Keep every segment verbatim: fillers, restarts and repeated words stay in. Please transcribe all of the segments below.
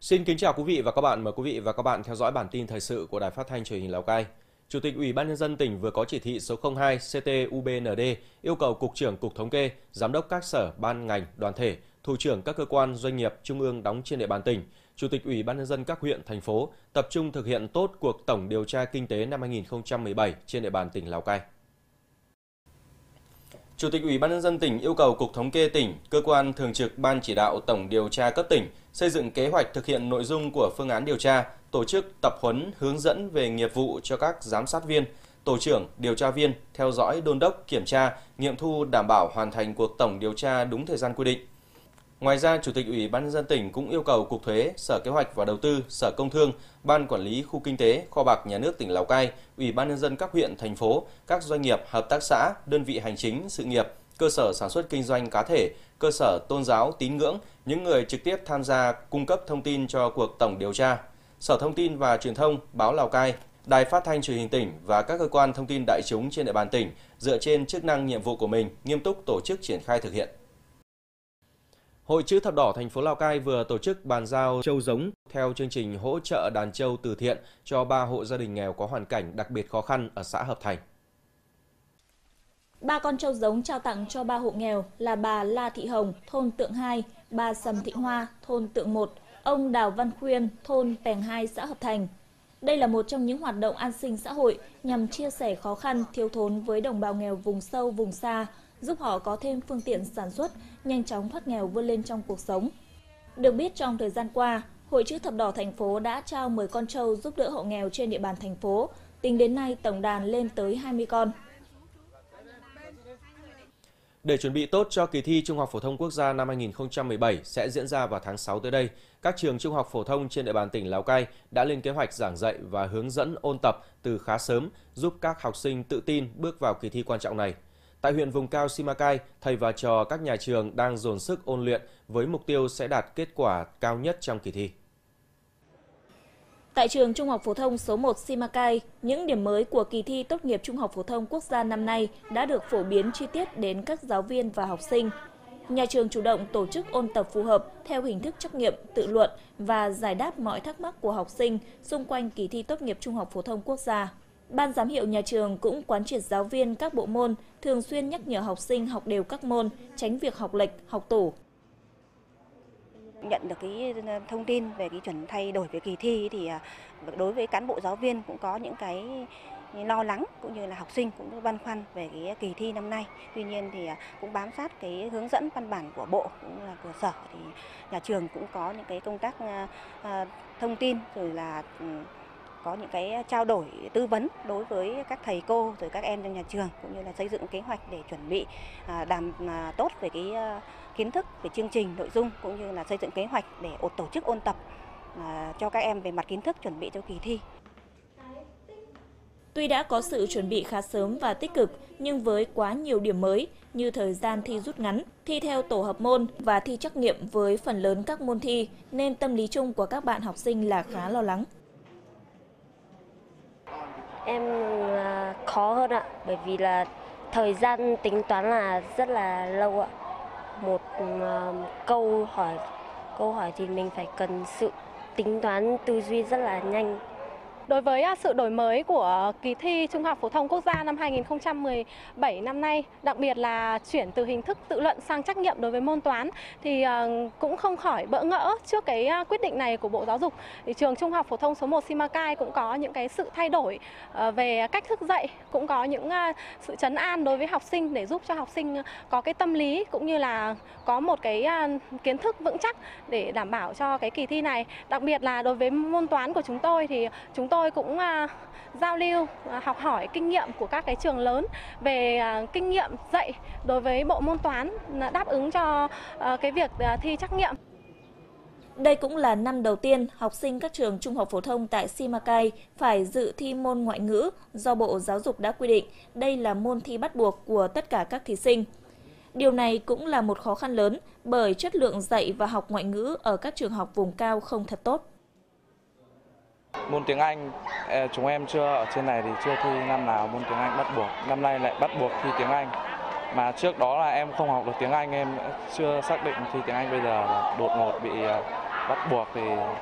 Xin kính chào quý vị và các bạn. Mời quý vị và các bạn theo dõi bản tin thời sự của Đài Phát thanh Truyền hình Lào Cai. Chủ tịch Ủy ban nhân dân tỉnh vừa có chỉ thị số không hai C T U B N D yêu cầu Cục trưởng Cục Thống kê, Giám đốc các sở, ban ngành, đoàn thể, thủ trưởng các cơ quan doanh nghiệp trung ương đóng trên địa bàn tỉnh, Chủ tịch Ủy ban nhân dân các huyện, thành phố tập trung thực hiện tốt cuộc tổng điều tra kinh tế năm hai nghìn không trăm mười bảy trên địa bàn tỉnh Lào Cai. Chủ tịch Ủy ban nhân dân tỉnh yêu cầu Cục Thống kê tỉnh, cơ quan thường trực Ban chỉ đạo tổng điều tra cấp tỉnh xây dựng kế hoạch thực hiện nội dung của phương án điều tra, tổ chức tập huấn hướng dẫn về nghiệp vụ cho các giám sát viên, tổ trưởng, điều tra viên theo dõi, đôn đốc, kiểm tra, nghiệm thu đảm bảo hoàn thành cuộc tổng điều tra đúng thời gian quy định. Ngoài ra, Chủ tịch Ủy ban nhân dân tỉnh cũng yêu cầu Cục Thuế, Sở Kế hoạch và Đầu tư, Sở Công Thương, Ban Quản lý Khu Kinh tế, Kho bạc Nhà nước tỉnh Lào Cai, Ủy ban nhân dân các huyện, thành phố, các doanh nghiệp, hợp tác xã, đơn vị hành chính, sự nghiệp, cơ sở sản xuất kinh doanh cá thể, cơ sở tôn giáo, tín ngưỡng, những người trực tiếp tham gia cung cấp thông tin cho cuộc tổng điều tra. Sở Thông tin và Truyền thông, Báo Lào Cai, Đài Phát thanh Truyền hình tỉnh và các cơ quan thông tin đại chúng trên địa bàn tỉnh dựa trên chức năng nhiệm vụ của mình nghiêm túc tổ chức triển khai thực hiện. Hội Chữ Thập Đỏ thành phố Lào Cai vừa tổ chức bàn giao trâu giống theo chương trình hỗ trợ đàn trâu từ thiện cho ba hộ gia đình nghèo có hoàn cảnh đặc biệt khó khăn ở xã Hợp Thành. Ba con trâu giống trao tặng cho ba hộ nghèo là bà La Thị Hồng, thôn Tượng hai, bà Sầm Thị Hoa, thôn Tượng một, ông Đào Văn Khuyên, thôn Pèng hai, xã Hợp Thành. Đây là một trong những hoạt động an sinh xã hội nhằm chia sẻ khó khăn, thiếu thốn với đồng bào nghèo vùng sâu, vùng xa, giúp họ có thêm phương tiện sản xuất, nhanh chóng thoát nghèo vươn lên trong cuộc sống. Được biết, trong thời gian qua, Hội Chữ Thập Đỏ thành phố đã trao mười con trâu giúp đỡ hộ nghèo trên địa bàn thành phố. Tính đến nay, tổng đàn lên tới hai mươi con. Để chuẩn bị tốt cho kỳ thi Trung học phổ thông quốc gia năm hai nghìn không trăm mười bảy sẽ diễn ra vào tháng sáu tới đây, các trường trung học phổ thông trên địa bàn tỉnh Lào Cai đã lên kế hoạch giảng dạy và hướng dẫn ôn tập từ khá sớm, giúp các học sinh tự tin bước vào kỳ thi quan trọng này. Tại huyện vùng cao Simacai, thầy và trò các nhà trường đang dồn sức ôn luyện với mục tiêu sẽ đạt kết quả cao nhất trong kỳ thi. Tại trường Trung học phổ thông số một Simacai, những điểm mới của kỳ thi tốt nghiệp Trung học phổ thông quốc gia năm nay đã được phổ biến chi tiết đến các giáo viên và học sinh. Nhà trường chủ động tổ chức ôn tập phù hợp theo hình thức trắc nghiệm, tự luận và giải đáp mọi thắc mắc của học sinh xung quanh kỳ thi tốt nghiệp Trung học phổ thông quốc gia. Ban giám hiệu nhà trường cũng quán triệt giáo viên các bộ môn, thường xuyên nhắc nhở học sinh học đều các môn, tránh việc học lệch, học tủ. Nhận được cái thông tin về cái chuẩn thay đổi về kỳ thi thì đối với cán bộ giáo viên cũng có những cái lo lắng, cũng như là học sinh cũng băn khoăn về cái kỳ thi năm nay. Tuy nhiên thì cũng bám sát cái hướng dẫn văn bản của bộ cũng là của sở, thì nhà trường cũng có những cái công tác thông tin rồi là có những cái trao đổi tư vấn đối với các thầy cô rồi các em trong nhà trường, cũng như là xây dựng kế hoạch để chuẩn bị đảm tốt về cái kiến thức về chương trình nội dung, cũng như là xây dựng kế hoạch để tổ chức ôn tập cho các em về mặt kiến thức chuẩn bị cho kỳ thi. Tuy đã có sự chuẩn bị khá sớm và tích cực, nhưng với quá nhiều điểm mới như thời gian thi rút ngắn, thi theo tổ hợp môn và thi trắc nghiệm với phần lớn các môn thi, nên tâm lý chung của các bạn học sinh là khá lo lắng. Em khó hơn ạ, bởi vì là thời gian tính toán là rất là lâu ạ. Một câu hỏi câu hỏi thì mình phải cần sự tính toán tư duy rất là nhanh. Đối với sự đổi mới của kỳ thi Trung học phổ thông quốc gia năm hai nghìn không trăm mười bảy năm nay, đặc biệt là chuyển từ hình thức tự luận sang trắc nghiệm đối với môn toán, thì cũng không khỏi bỡ ngỡ trước cái quyết định này của Bộ Giáo dục. Thì trường Trung học phổ thông số một Simacai cũng có những cái sự thay đổi về cách thức dạy, cũng có những sự trấn an đối với học sinh để giúp cho học sinh có cái tâm lý cũng như là có một cái kiến thức vững chắc để đảm bảo cho cái kỳ thi này. Đặc biệt là đối với môn toán của chúng tôi thì chúng tôi Tôi cũng uh, giao lưu, uh, học hỏi kinh nghiệm của các cái trường lớn về uh, kinh nghiệm dạy đối với bộ môn toán uh, đáp ứng cho uh, cái việc uh, thi trắc nghiệm. Đây cũng là năm đầu tiên học sinh các trường trung học phổ thông tại Simacai phải dự thi môn ngoại ngữ do Bộ Giáo dục đã quy định. Đây là môn thi bắt buộc của tất cả các thí sinh. Điều này cũng là một khó khăn lớn bởi chất lượng dạy và học ngoại ngữ ở các trường học vùng cao không thật tốt. Môn tiếng Anh, chúng em chưa ở trên này thì chưa thi năm nào môn tiếng Anh bắt buộc. Năm nay lại bắt buộc thi tiếng Anh. Mà trước đó là em không học được tiếng Anh, em chưa xác định thi tiếng Anh, bây giờ là đột ngột bị bắt buộc thì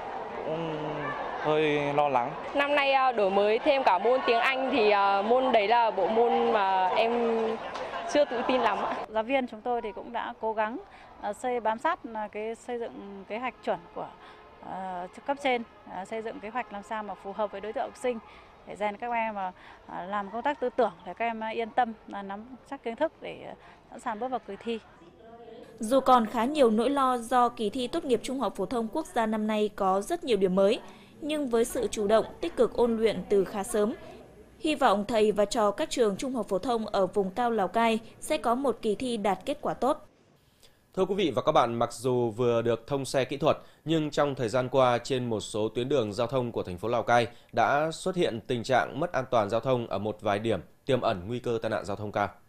cũng hơi lo lắng. Năm nay đổi mới thêm cả môn tiếng Anh thì môn đấy là bộ môn mà em chưa tự tin lắm ạ. Giáo viên chúng tôi thì cũng đã cố gắng xây bám sát cái xây dựng kế hoạch chuẩn của uh, cấp trên, uh, xây dựng kế hoạch làm sao mà phù hợp với đối tượng học sinh để rèn các em mà uh, làm công tác tư tưởng để các em yên tâm uh, nắm chắc kiến thức để uh, sẵn sàng bước vào kỳ thi. Dù còn khá nhiều nỗi lo do kỳ thi tốt nghiệp trung học phổ thông quốc gia năm nay có rất nhiều điểm mới, nhưng với sự chủ động, tích cực ôn luyện từ khá sớm, hy vọng thầy và trò các trường trung học phổ thông ở vùng cao Lào Cai sẽ có một kỳ thi đạt kết quả tốt. Thưa quý vị và các bạn, mặc dù vừa được thông xe kỹ thuật, nhưng trong thời gian qua trên một số tuyến đường giao thông của thành phố Lào Cai đã xuất hiện tình trạng mất an toàn giao thông ở một vài điểm, tiềm ẩn nguy cơ tai nạn giao thông cao.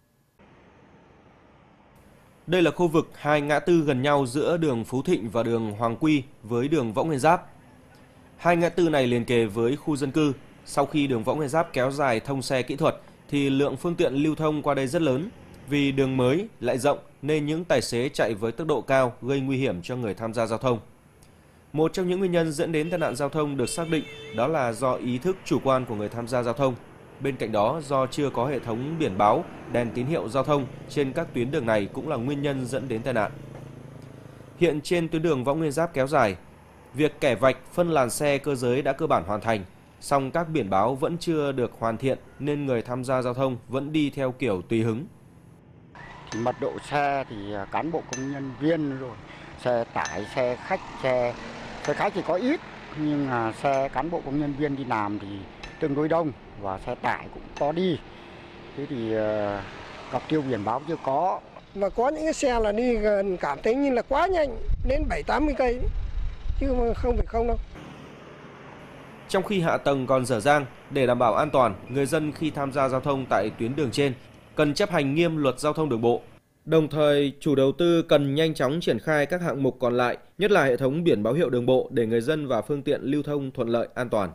Đây là khu vực hai ngã tư gần nhau giữa đường Phú Thịnh và đường Hoàng Quy với đường Võ Nguyên Giáp. Hai ngã tư này liền kề với khu dân cư. Sau khi đường Võ Nguyên Giáp kéo dài thông xe kỹ thuật thì lượng phương tiện lưu thông qua đây rất lớn. Vì đường mới lại rộng nên những tài xế chạy với tốc độ cao gây nguy hiểm cho người tham gia giao thông. Một trong những nguyên nhân dẫn đến tai nạn giao thông được xác định đó là do ý thức chủ quan của người tham gia giao thông. Bên cạnh đó, do chưa có hệ thống biển báo, đèn tín hiệu giao thông trên các tuyến đường này cũng là nguyên nhân dẫn đến tai nạn. Hiện trên tuyến đường Võ Nguyên Giáp kéo dài, việc kẻ vạch phân làn xe cơ giới đã cơ bản hoàn thành, song các biển báo vẫn chưa được hoàn thiện nên người tham gia giao thông vẫn đi theo kiểu tùy hứng. Mật độ xe thì cán bộ công nhân viên rồi, xe tải, xe khách, xe, xe khách thì có ít, nhưng mà xe cán bộ công nhân viên đi làm thì tương đối đông và xe tải cũng có đi. Thế thì uh, cọc tiêu biển báo chưa có. Và có những cái xe là đi gần cảm thấy như là quá nhanh, đến bảy tám mươi cây, chứ không phải không đâu. Trong khi hạ tầng còn dở dang, để đảm bảo an toàn, người dân khi tham gia giao thông tại tuyến đường trên cần chấp hành nghiêm luật giao thông đường bộ. Đồng thời, chủ đầu tư cần nhanh chóng triển khai các hạng mục còn lại, nhất là hệ thống biển báo hiệu đường bộ để người dân và phương tiện lưu thông thuận lợi, an toàn.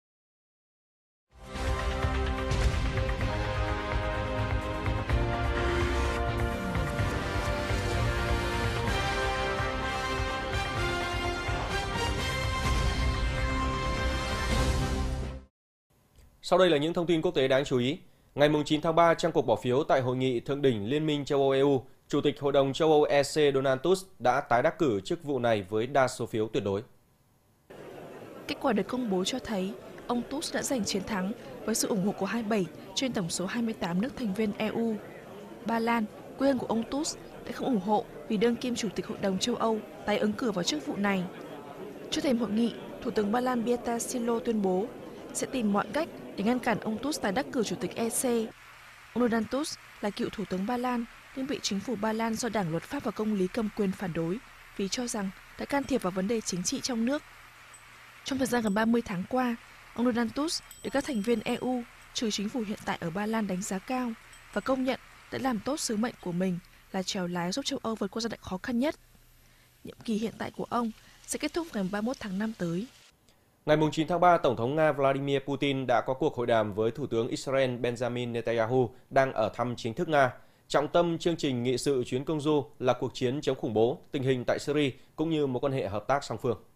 Sau đây là những thông tin quốc tế đáng chú ý. Ngày chín tháng ba, trong cuộc bỏ phiếu tại Hội nghị Thượng đỉnh Liên minh châu Âu E U, Chủ tịch Hội đồng châu Âu E C Donald Tusk đã tái đắc cử chức vụ này với đa số phiếu tuyệt đối. Kết quả được công bố cho thấy ông Tusk đã giành chiến thắng với sự ủng hộ của hai mươi bảy trên tổng số hai mươi tám nước thành viên E U. Ba Lan, quê hương của ông Tusk, đã không ủng hộ vì đương kim Chủ tịch Hội đồng châu Âu tái ứng cử vào chức vụ này. Trước thềm hội nghị, Thủ tướng Ba Lan Beata Szydło tuyên bố sẽ tìm mọi cách để ngăn cản ông Tusk tái đắc cử Chủ tịch E C. Ông Donald Tusk là cựu Thủ tướng Ba Lan nhưng bị chính phủ Ba Lan do Đảng Luật pháp và Công lý cầm quyền phản đối vì cho rằng đã can thiệp vào vấn đề chính trị trong nước. Trong thời gian gần ba mươi tháng qua, ông Donald Tusk được các thành viên E U trừ chính phủ hiện tại ở Ba Lan đánh giá cao và công nhận đã làm tốt sứ mệnh của mình là chèo lái giúp châu Âu vượt qua giai đoạn khó khăn nhất. Nhiệm kỳ hiện tại của ông sẽ kết thúc ngày ba mươi mốt tháng năm tới. Ngày chín tháng ba, Tổng thống Nga Vladimir Putin đã có cuộc hội đàm với Thủ tướng Israel Benjamin Netanyahu đang ở thăm chính thức Nga. Trọng tâm chương trình nghị sự chuyến công du là cuộc chiến chống khủng bố, tình hình tại Syria cũng như mối quan hệ hợp tác song phương.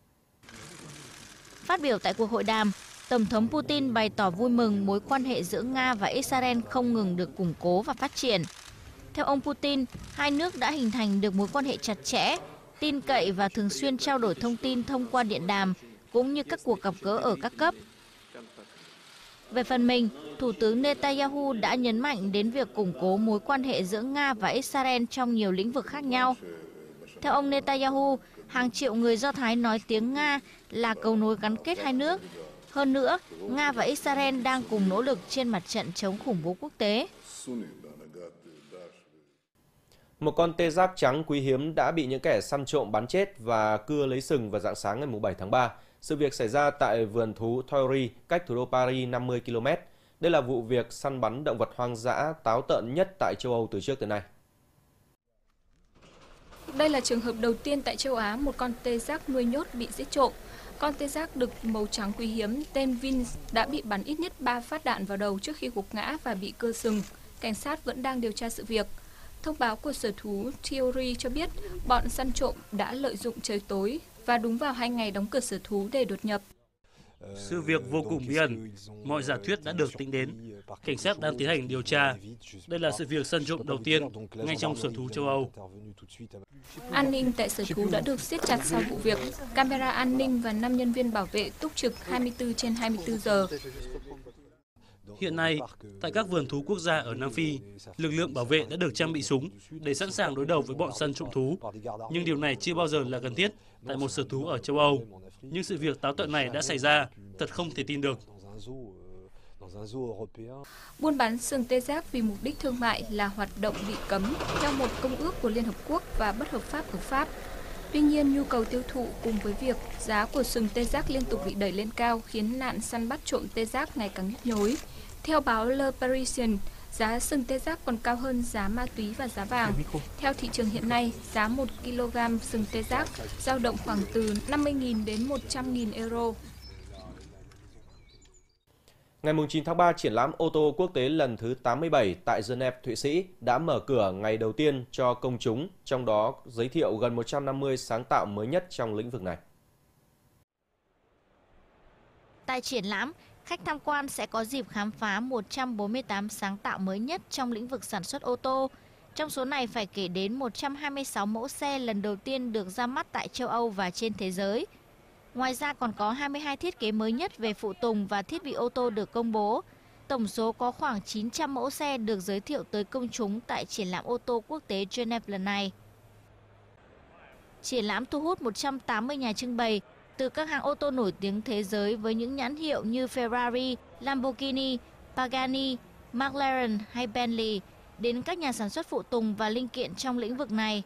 Phát biểu tại cuộc hội đàm, Tổng thống Putin bày tỏ vui mừng mối quan hệ giữa Nga và Israel không ngừng được củng cố và phát triển. Theo ông Putin, hai nước đã hình thành được mối quan hệ chặt chẽ, tin cậy và thường xuyên trao đổi thông tin thông qua điện đàm, cũng như các cuộc gặp gỡ ở các cấp. Về phần mình, Thủ tướng Netanyahu đã nhấn mạnh đến việc củng cố mối quan hệ giữa Nga và Israel trong nhiều lĩnh vực khác nhau. Theo ông Netanyahu, hàng triệu người Do Thái nói tiếng Nga là cầu nối gắn kết hai nước. Hơn nữa, Nga và Israel đang cùng nỗ lực trên mặt trận chống khủng bố quốc tế. Một con tê giác trắng quý hiếm đã bị những kẻ săn trộm bắn chết và cưa lấy sừng vào rạng sáng ngày bảy tháng ba. Sự việc xảy ra tại vườn thú Thoiry, cách thủ đô Paris năm mươi ki lô mét. Đây là vụ việc săn bắn động vật hoang dã táo tợn nhất tại châu Âu từ trước tới nay. Đây là trường hợp đầu tiên tại châu Á một con tê giác nuôi nhốt bị giết trộm. Con tê giác đực màu trắng quý hiếm tên Vince đã bị bắn ít nhất ba phát đạn vào đầu trước khi gục ngã và bị cưa sừng. Cảnh sát vẫn đang điều tra sự việc. Thông báo của sở thú Thoiry cho biết bọn săn trộm đã lợi dụng trời tối và đúng vào hai ngày đóng cửa sở thú để đột nhập. Sự việc vô cùng bí ẩn, mọi giả thuyết đã được tính đến. Cảnh sát đang tiến hành điều tra. Đây là sự việc săn trộm đầu tiên ngay trong sở thú châu Âu. An ninh tại sở thú đã được siết chặt sau vụ việc. Camera an ninh và năm nhân viên bảo vệ túc trực hai mươi tư trên hai mươi tư giờ. Hiện nay, tại các vườn thú quốc gia ở Nam Phi, lực lượng bảo vệ đã được trang bị súng để sẵn sàng đối đầu với bọn săn trộm thú. Nhưng điều này chưa bao giờ là cần thiết tại một sở thú ở châu Âu. Nhưng sự việc táo tợn này đã xảy ra, thật không thể tin được. Buôn bán sừng tê giác vì mục đích thương mại là hoạt động bị cấm theo một công ước của Liên Hợp Quốc và bất hợp pháp ở Pháp. Tuy nhiên, nhu cầu tiêu thụ cùng với việc giá của sừng tê giác liên tục bị đẩy lên cao khiến nạn săn bắt trộm tê giác ngày càng nhức nhối. Theo báo Le Parisien, giá sừng tê giác còn cao hơn giá ma túy và giá vàng. Theo thị trường hiện nay, giá một ki lô gam sừng tê giác dao động khoảng từ năm mươi nghìn đến một trăm nghìn euro. Ngày chín tháng ba, triển lãm ô tô quốc tế lần thứ tám mươi bảy tại Geneva, Thụy Sĩ đã mở cửa ngày đầu tiên cho công chúng, trong đó giới thiệu gần một trăm năm mươi sáng tạo mới nhất trong lĩnh vực này. Tại triển lãm, khách tham quan sẽ có dịp khám phá một trăm bốn mươi tám sáng tạo mới nhất trong lĩnh vực sản xuất ô tô. Trong số này phải kể đến một trăm hai mươi sáu mẫu xe lần đầu tiên được ra mắt tại châu Âu và trên thế giới. Ngoài ra còn có hai mươi hai thiết kế mới nhất về phụ tùng và thiết bị ô tô được công bố. Tổng số có khoảng chín trăm mẫu xe được giới thiệu tới công chúng tại triển lãm ô tô quốc tế Geneva lần này. Triển lãm thu hút một trăm tám mươi nhà trưng bày từ các hãng ô tô nổi tiếng thế giới với những nhãn hiệu như Ferrari, Lamborghini, Pagani, McLaren hay Bentley đến các nhà sản xuất phụ tùng và linh kiện trong lĩnh vực này.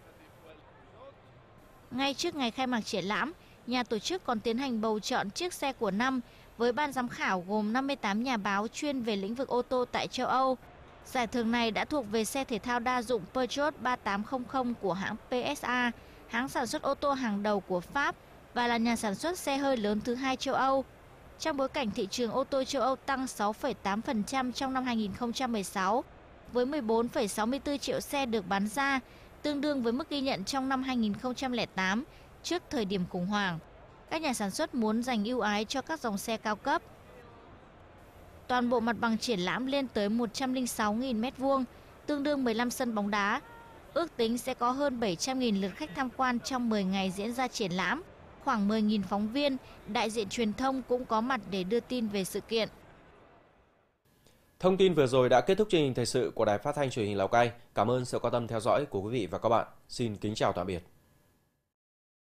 Ngay trước ngày khai mạc triển lãm, nhà tổ chức còn tiến hành bầu chọn chiếc xe của năm với ban giám khảo gồm năm mươi tám nhà báo chuyên về lĩnh vực ô tô tại châu Âu. Giải thưởng này đã thuộc về xe thể thao đa dụng Peugeot ba tám không không của hãng pê ét a, hãng sản xuất ô tô hàng đầu của Pháp và là nhà sản xuất xe hơi lớn thứ hai châu Âu. Trong bối cảnh thị trường ô tô châu Âu tăng sáu phẩy tám phần trăm trong năm hai nghìn không trăm mười sáu, với mười bốn phẩy sáu mươi tư triệu xe được bán ra, tương đương với mức ghi nhận trong năm hai nghìn không trăm lẻ tám trước thời điểm khủng hoảng. Các nhà sản xuất muốn dành ưu ái cho các dòng xe cao cấp. Toàn bộ mặt bằng triển lãm lên tới một trăm lẻ sáu nghìn mét vuông, tương đương mười lăm sân bóng đá. Ước tính sẽ có hơn bảy trăm nghìn lượt khách tham quan trong mười ngày diễn ra triển lãm. Khoảng mười nghìn phóng viên, đại diện truyền thông cũng có mặt để đưa tin về sự kiện. Thông tin vừa rồi đã kết thúc chương trình thời sự của Đài Phát thanh Truyền hình Lào Cai. Cảm ơn sự quan tâm theo dõi của quý vị và các bạn. Xin kính chào tạm biệt.